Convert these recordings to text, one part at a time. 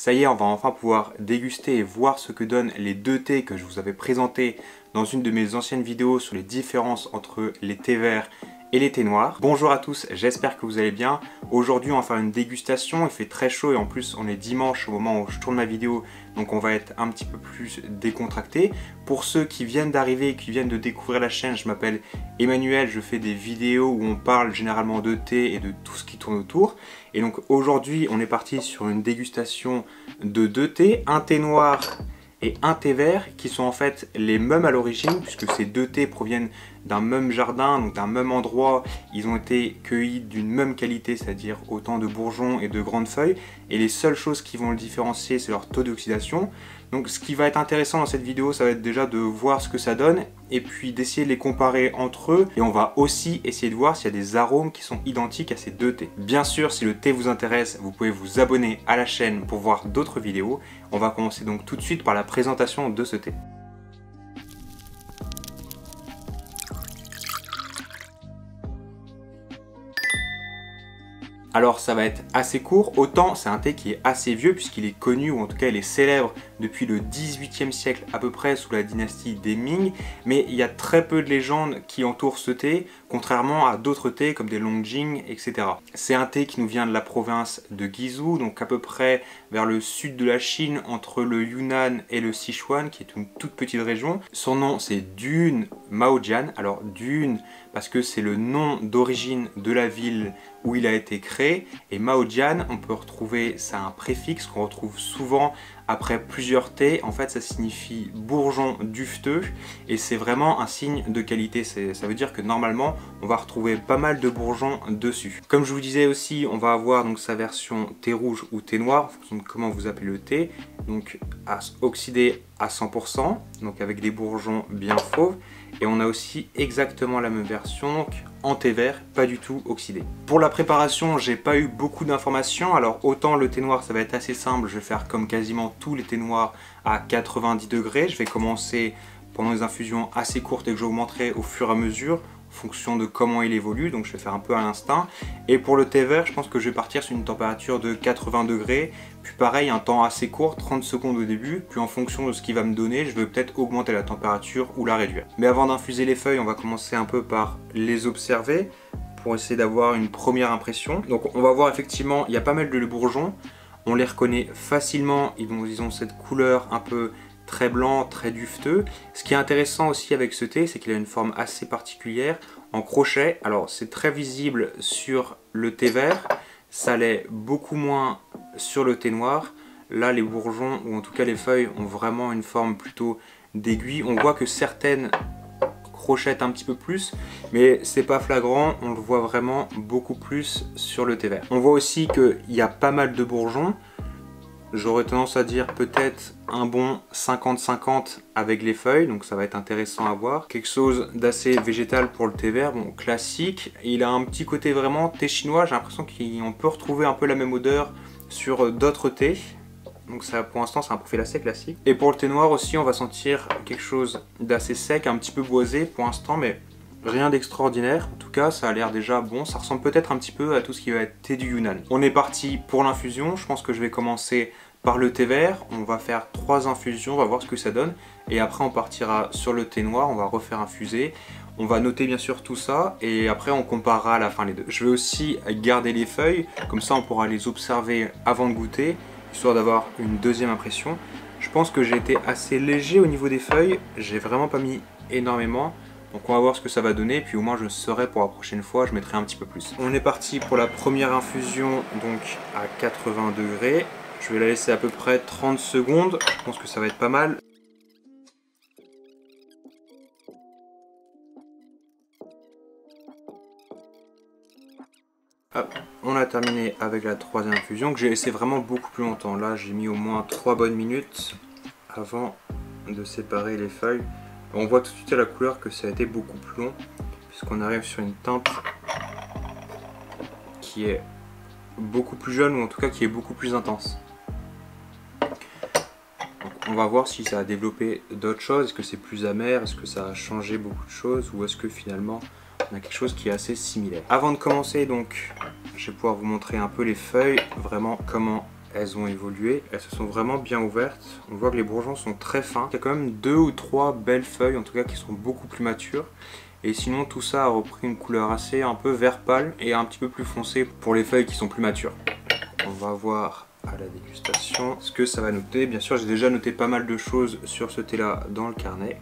Ça y est, on va enfin pouvoir déguster et voir ce que donnent les deux thés que je vous avais présentés dans une de mes anciennes vidéos sur les différences entre les thés verts et les thés noirs. Bonjour à tous, j'espère que vous allez bien. Aujourd'hui on va faire une dégustation, il fait très chaud et en plus on est dimanche au moment où je tourne ma vidéo, donc on va être un petit peu plus décontracté. Pour ceux qui viennent d'arriver et qui viennent de découvrir la chaîne, je m'appelle Emmanuel, je fais des vidéos où on parle généralement de thé et de tout ce qui tourne autour. Et donc aujourd'hui on est parti sur une dégustation de deux thés, un thé noir et un thé vert qui sont en fait les mêmes à l'origine puisque ces deux thés proviennent d'un même jardin, donc d'un même endroit. Ils ont été cueillis d'une même qualité, c'est-à-dire autant de bourgeons et de grandes feuilles, et les seules choses qui vont le différencier c'est leur taux d'oxydation. Donc ce qui va être intéressant dans cette vidéo, ça va être déjà de voir ce que ça donne et puis d'essayer de les comparer entre eux, et on va aussi essayer de voir s'il y a des arômes qui sont identiques à ces deux thés. Bien sûr, si le thé vous intéresse, vous pouvez vous abonner à la chaîne pour voir d'autres vidéos. On va commencer donc tout de suite par la présentation de ce thé. Alors ça va être assez court, autant c'est un thé qui est assez vieux puisqu'il est connu, ou en tout cas il est célèbre depuis le 18e siècle à peu près sous la dynastie des Ming, mais il y a très peu de légendes qui entourent ce thé, contrairement à d'autres thés comme des Longjing, etc. C'est un thé qui nous vient de la province de Guizhou, donc à peu près vers le sud de la Chine, entre le Yunnan et le Sichuan, qui est une toute petite région. Son nom c'est Dune Maojian, alors Dune parce que c'est le nom d'origine de la ville où il a été créé, et Maojian, on peut retrouver, c'est un préfixe qu'on retrouve souvent après plusieurs thés. En fait ça signifie bourgeon dufteux et c'est vraiment un signe de qualité. Ça veut dire que normalement on va retrouver pas mal de bourgeons dessus. Comme je vous disais aussi, on va avoir donc sa version thé rouge ou thé noir en fonction de comment vous appelez le thé, donc oxydé à 100%, donc avec des bourgeons bien fauves, et on a aussi exactement la même version donc en thé vert, pas du tout oxydé. Pour la préparation, j'ai pas eu beaucoup d'informations. Alors autant le thé noir ça va être assez simple, je vais faire comme quasiment tous les thés noirs à 90 degrés. Je vais commencer pendant des infusions assez courtes et que je vous montrerai au fur et à mesure en fonction de comment il évolue, donc je vais faire un peu à l'instinct. Et pour le thé vert, je pense que je vais partir sur une température de 80 degrés, puis pareil, un temps assez court, 30 secondes au début, puis en fonction de ce qu'il va me donner, je vais peut-être augmenter la température ou la réduire. Mais avant d'infuser les feuilles, on va commencer un peu par les observer pour essayer d'avoir une première impression. Donc on va voir effectivement, il y a pas mal de bourgeons, on les reconnaît facilement, ils ont cette couleur un peu très blanc, très dufteux. Ce qui est intéressant aussi avec ce thé, c'est qu'il a une forme assez particulière en crochet. Alors c'est très visible sur le thé vert, ça l'est beaucoup moins sur le thé noir. Là les bourgeons, ou en tout cas les feuilles, ont vraiment une forme plutôt d'aiguille. On voit que certaines crochettent un petit peu plus, mais c'est pas flagrant, on le voit vraiment beaucoup plus sur le thé vert. On voit aussi qu'il y a pas mal de bourgeons. J'aurais tendance à dire peut-être un bon 50-50 avec les feuilles, donc ça va être intéressant à voir. Quelque chose d'assez végétal pour le thé vert, bon classique. Il a un petit côté vraiment thé chinois, j'ai l'impression qu'on peut retrouver un peu la même odeur sur d'autres thés. Donc ça, pour l'instant c'est un profil assez classique. Et pour le thé noir aussi, on va sentir quelque chose d'assez sec, un petit peu boisé pour l'instant, mais rien d'extraordinaire. En tout cas ça a l'air déjà bon, ça ressemble peut-être un petit peu à tout ce qui va être thé du Yunnan. On est parti pour l'infusion, je pense que je vais commencer par le thé vert. On va faire 3 infusions, on va voir ce que ça donne, et après on partira sur le thé noir, on va refaire infuser. On va noter bien sûr tout ça et après on comparera à la fin les deux. Je vais aussi garder les feuilles, comme ça on pourra les observer avant de goûter, histoire d'avoir une deuxième impression. Je pense que j'ai été assez léger au niveau des feuilles, j'ai vraiment pas mis énormément. Donc on va voir ce que ça va donner, puis au moins je saurai pour la prochaine fois, je mettrai un petit peu plus. On est parti pour la première infusion, donc à 80 degrés. Je vais la laisser à peu près 30 secondes, je pense que ça va être pas mal. Hop, on a terminé avec la troisième infusion que j'ai laissé vraiment beaucoup plus longtemps. Là j'ai mis au moins 3 bonnes minutes avant de séparer les feuilles. On voit tout de suite à la couleur que ça a été beaucoup plus long, puisqu'on arrive sur une teinte qui est beaucoup plus jeune, ou en tout cas qui est beaucoup plus intense. Donc, on va voir si ça a développé d'autres choses. Est-ce que c'est plus amer? Est-ce que ça a changé beaucoup de choses? Ou est-ce que finalement on a quelque chose qui est assez similaire? Avant de commencer, donc, je vais pouvoir vous montrer un peu les feuilles, vraiment comment elles ont évolué, elles se sont vraiment bien ouvertes. On voit que les bourgeons sont très fins. Il y a quand même 2 ou 3 belles feuilles, en tout cas qui sont beaucoup plus matures. Et sinon tout ça a repris une couleur assez un peu vert pâle et un petit peu plus foncé pour les feuilles qui sont plus matures. On va voir à la dégustation ce que ça va noter. Bien sûr j'ai déjà noté pas mal de choses sur ce thé là dans le carnet.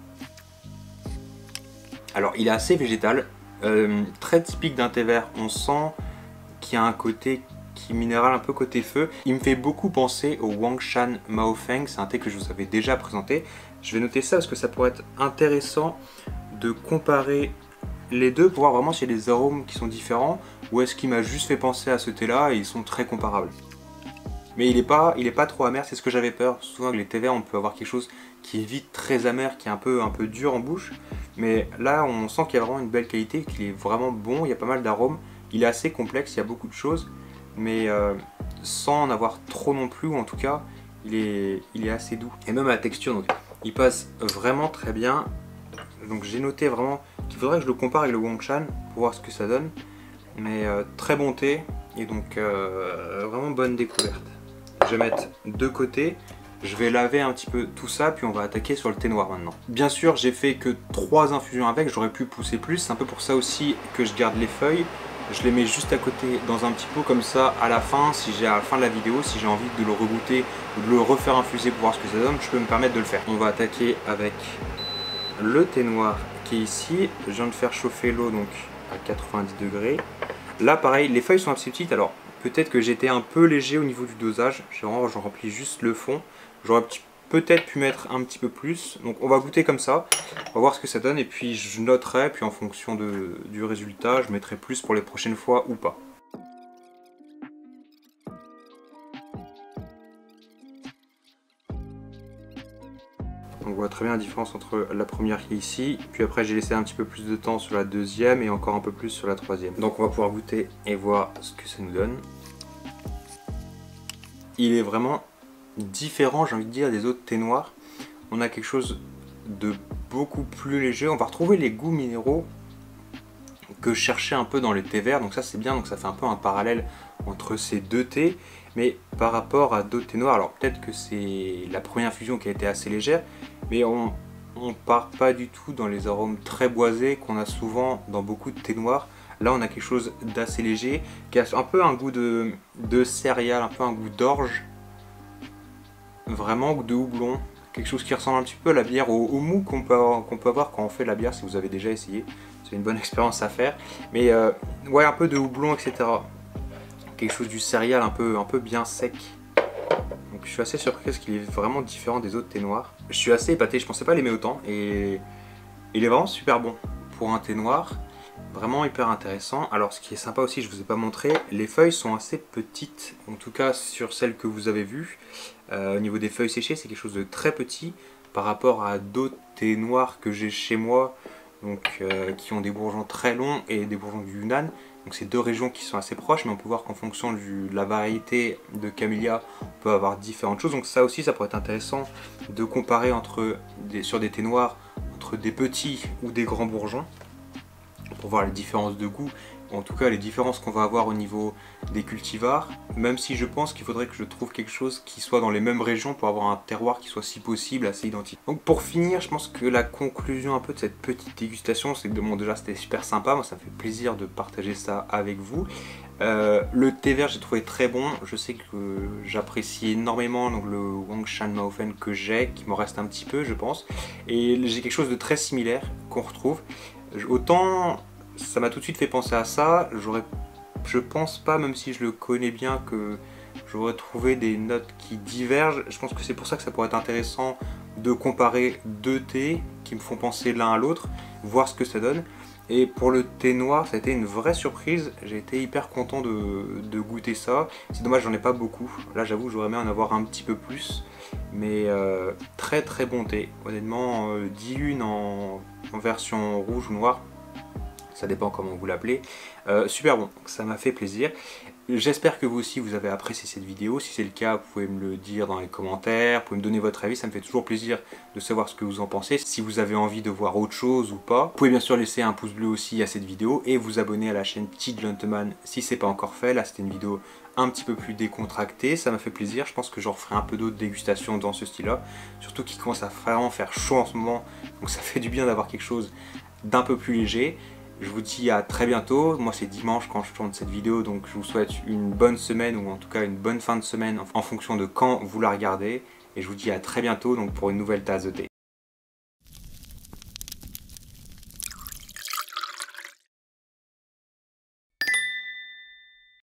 Alors il est assez végétal, très typique d'un thé vert. On sent qu'il y a un côté minéral, un peu côté feu. Il me fait beaucoup penser au Wangshan Maofeng, c'est un thé que je vous avais déjà présenté. Je vais noter ça parce que ça pourrait être intéressant de comparer les deux pour voir vraiment s'il y a des arômes qui sont différents ou est-ce qu'il m'a juste fait penser à ce thé là et ils sont très comparables. Mais il est pas trop amer, c'est ce que j'avais peur. Souvent avec les thés verts on peut avoir quelque chose qui est vite très amer, qui est un peu dur en bouche. Mais là on sent qu'il y a vraiment une belle qualité, qu'il est vraiment bon, il y a pas mal d'arômes. Il est assez complexe, il y a beaucoup de choses, mais sans en avoir trop non plus, ou en tout cas il est assez doux. Et même à la texture, donc, il passe vraiment très bien. Donc j'ai noté vraiment qu'il faudrait que je le compare avec le Wangshan pour voir ce que ça donne. Mais très bon thé, et donc vraiment bonne découverte. Je vais mettre de côté. Je vais laver un petit peu tout ça, puis on va attaquer sur le thé noir maintenant. Bien sûr, j'ai fait que 3 infusions avec, j'aurais pu pousser plus. C'est un peu pour ça aussi que je garde les feuilles. Je les mets juste à côté dans un petit pot comme ça à la fin, à la fin de la vidéo, si j'ai envie de le regoûter ou de le refaire infuser pour voir ce que ça donne, je peux me permettre de le faire. On va attaquer avec le thé noir qui est ici. Je viens de faire chauffer l'eau donc à 90 degrés. Là pareil, les feuilles sont assez petites, alors peut-être que j'étais un peu léger au niveau du dosage. J'en remplis juste le fond. J'aurais peut-être pu mettre un petit peu plus. Donc on va goûter comme ça. On va voir ce que ça donne. Et puis je noterai. Puis en fonction du résultat, je mettrai plus pour les prochaines fois ou pas. On voit très bien la différence entre la première qui est ici. Puis après j'ai laissé un petit peu plus de temps sur la deuxième. Et encore un peu plus sur la troisième. Donc on va pouvoir goûter et voir ce que ça nous donne. Il est vraiment différent, j'ai envie de dire, des autres thés noirs. On a quelque chose de beaucoup plus léger. On va retrouver les goûts minéraux que je cherchais un peu dans les thés verts. Donc ça c'est bien, donc ça fait un peu un parallèle entre ces deux thés. Mais par rapport à d'autres thés noirs, alors peut-être que c'est la première infusion qui a été assez légère, mais on part pas du tout dans les arômes très boisés qu'on a souvent dans beaucoup de thés noirs. Là on a quelque chose d'assez léger, qui a un peu un goût de céréales, un peu un goût d'orge. Vraiment de houblon, quelque chose qui ressemble un petit peu à la bière, au mou qu'on peut avoir quand on fait de la bière, si vous avez déjà essayé. C'est une bonne expérience à faire. Mais ouais, un peu de houblon, etc. Quelque chose du céréal un peu bien sec. Donc je suis assez surpris parce qu'il est vraiment différent des autres thés noirs. Je suis assez épaté, je pensais pas l'aimer autant. Et il est vraiment super bon pour un thé noir. Vraiment hyper intéressant. Alors ce qui est sympa aussi, je vous ai pas montré, les feuilles sont assez petites, en tout cas sur celles que vous avez vues. Au niveau des feuilles séchées, c'est quelque chose de très petit par rapport à d'autres thés noirs que j'ai chez moi, donc qui ont des bourgeons très longs et des bourgeons du Yunnan. Donc c'est deux régions qui sont assez proches, mais on peut voir qu'en fonction de la variété de camélia, on peut avoir différentes choses. Donc ça aussi, ça pourrait être intéressant de comparer sur des thés noirs entre des petits ou des grands bourgeons, pour voir les différences de goût, en tout cas les différences qu'on va avoir au niveau des cultivars, même si je pense qu'il faudrait que je trouve quelque chose qui soit dans les mêmes régions pour avoir un terroir qui soit si possible assez identique. Donc pour finir, je pense que la conclusion un peu de cette petite dégustation, c'est que bon, déjà c'était super sympa, moi ça me fait plaisir de partager ça avec vous. Le thé vert j'ai trouvé très bon, je sais que j'apprécie énormément donc le Wangshan Maofeng que j'ai, qui m'en reste un petit peu je pense, et j'ai quelque chose de très similaire qu'on retrouve. Autant ça m'a tout de suite fait penser à ça, je pense pas, même si je le connais bien, que j'aurais trouvé des notes qui divergent. Je pense que c'est pour ça que ça pourrait être intéressant de comparer deux thés qui me font penser l'un à l'autre, voir ce que ça donne. Et pour le thé noir, ça a été une vraie surprise, j'ai été hyper content de goûter ça. C'est dommage, j'en ai pas beaucoup, là j'avoue j'aurais aimé en avoir un petit peu plus. Mais très très bon thé, honnêtement, 10 lunes en version rouge ou noire, ça dépend comment vous l'appelez, super bon, ça m'a fait plaisir. J'espère que vous aussi vous avez apprécié cette vidéo. Si c'est le cas, vous pouvez me le dire dans les commentaires, vous pouvez me donner votre avis, ça me fait toujours plaisir de savoir ce que vous en pensez. Si vous avez envie de voir autre chose ou pas, vous pouvez bien sûr laisser un pouce bleu aussi à cette vidéo et vous abonner à la chaîne Petit Gentleman si c'est pas encore fait. Là c'était une vidéo un petit peu plus décontracté, ça m'a fait plaisir. Je pense que j'en referai un peu d'autres dégustations dans ce style-là, surtout qu'il commence à vraiment faire chaud en ce moment, donc ça fait du bien d'avoir quelque chose d'un peu plus léger. Je vous dis à très bientôt. Moi c'est dimanche quand je tourne cette vidéo, donc je vous souhaite une bonne semaine ou en tout cas une bonne fin de semaine en fonction de quand vous la regardez. Et je vous dis à très bientôt donc pour une nouvelle tasse de thé.